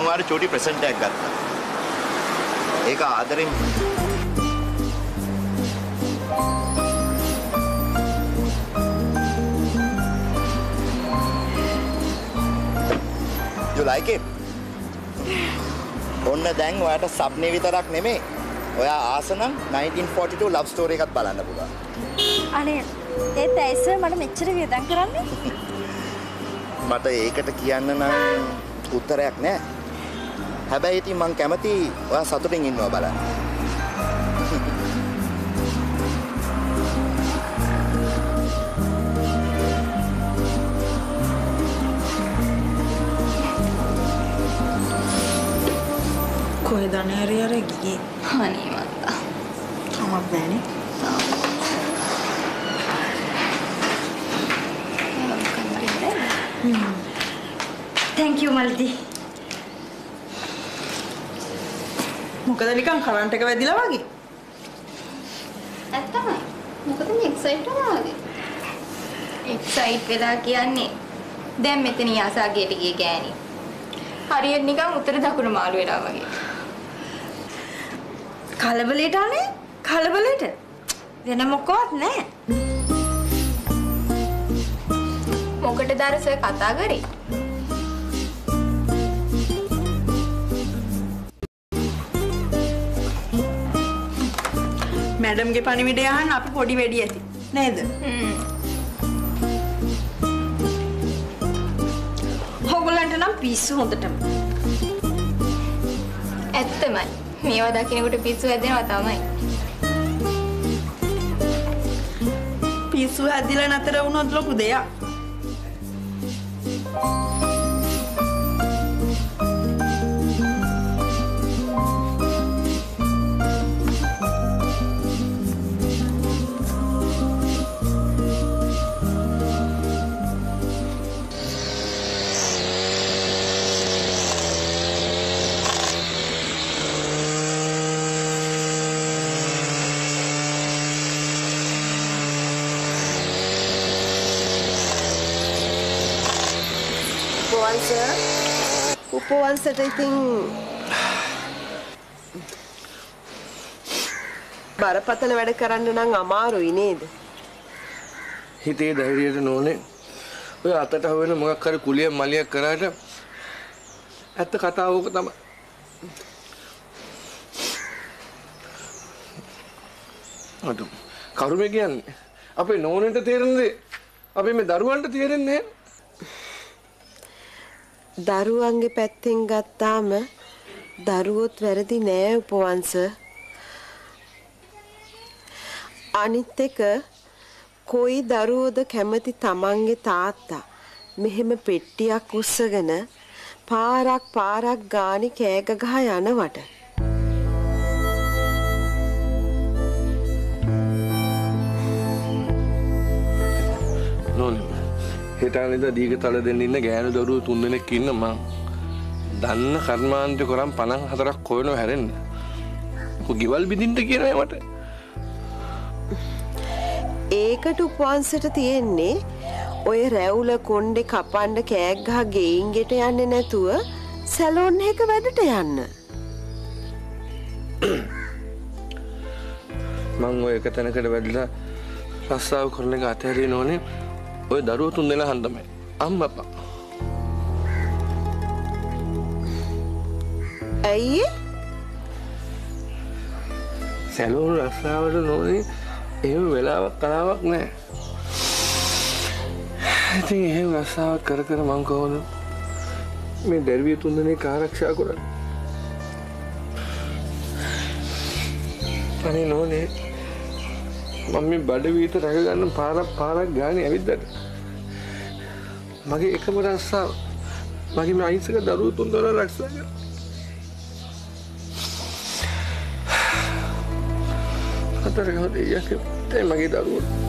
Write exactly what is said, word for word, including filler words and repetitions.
ඔයාලට චූටි ප්‍රසන්ට් එකක් ගත්තා. ඒක ආදරෙන් You like it? ඔන්න දැන් ඔයාට සබ්නේ විතරක් නෙමෙයි. ඔයා ආස නම් nineteen forty-two love story එකක් බලන්න පුළුවන්. අනේ ඒත් ඇයිස මට මෙච්චර වියදම් කරන්නේ? මට ඒකට කියන්න නම් උත්තරයක් නෑ. හැබැයි ඉතින් මං කැමති ඔයා සතුටින් ඉන්නවා බලන්න. කොහෙද අනේරිය අර ගියේ? අනේ මත්තා. තමක් දැනේ. Thank you මල්දි. මොකද නිකන් කරන්ට් එක වැදිලා වගේ? ඇත්තමයි. මොකද මේ එක්සයිට් වුණා වගේ. එක්සයිට් වෙලා කියන්නේ දැන් මෙතන යාසාගේට ගියේ ගෑණි. හරියට නිකන් උතර දකුණ මාළු වෙලා වගේ. කලබලෙට අනේ කලබලෙට වෙන මොකවත් නැහැ. මොකටද අර සර් කතා කරේ? මැඩම්ගේ පණිවිඩය අහන්න අපි පොඩි වෙඩි ඇති නේද? හ්ම්. ඔයගොල්ලන්ට නම් පිස්සු හොඳටම. ඇත්තමයි. මේවා දකින්නකොට පිස්සු හැදෙනවා තමයි. පිස්සු හැදිලා නැතර වුණොත් ලොකු දෙයක්. උපවංශයට ඉතින් බරපතල වැඩ කරන්න නම් අමාරුයි නේද? හිතේ ධෛර්යයට නෝනේ ඔය අතට හොවෙන මොකක් හරි කුලියක් මලියක් කරාට ඇත්ත කතාව ඕක තමයි. අද කරුමේ කියන්නේ අපේ නෝනෙට තේරෙන දේ අපේ මේ දරුවන්ට තේරෙන්නේ නැහැ. දරුවන්ගේ පැත්තෙන් ගත්තාම දරුවොත් වැරදි නෑ උපවංශ. අනිත් එක කොයි දරුවෝද කැමති තමන්ගේ තාත්තා මෙහෙම පෙට්ටියක් උස්සගෙන පාරක් පාරක් ගානේ කෑග ගහ යනවට. නෝනේ හිතානිද දීග තල දෙන්න ඉන්න ගෑනු දරුවෝ තුන් දෙනෙක් ඉන්න මං දන්න කර්මාන්තය කරන් පනස් හතරක් කොයනෝ හැරෙන්න. කො ගෙවල් බිඳින්න කියනවා මට. ඒකට උපවංශයට තියෙන්නේ ඔය රැවුල කොණ්ඩේ කපන්න කෑග් ගහ ගෙයින් ගෙට යන්නේ නැතුව සැලොන් එක වැඩට යන්න. මං ඔය එක තැනකට වැඩලා රස්සාව කරන එක අතහැරිය නෝනේ ඔය දරුවෝ තුන් දෙනා හන්දමයි අම්මපා. ඇයි? සැලෝන් රස්සාවට නෝනේ එහෙම වෙලාවක් කලාවක් නැහැ. ඉතින් එහෙම රස්සාවක් කර කර මං කොහොමද මේ දරුවිය තුන් දෙනෙක් ආරක්ෂා කරන්නේ? අනේ නෝනේ මම මේ බඩ වීත රැක ගන්න පාරක් පාරක් ගානේ ඇවිද්දට මගේ එකම රස්සාව මගේ මේ අහිංසක දරුවෝ තුන් දෙනා ආරක්ෂා කරන්න. අතර ගහදී යකේ මගේ දරුවෝ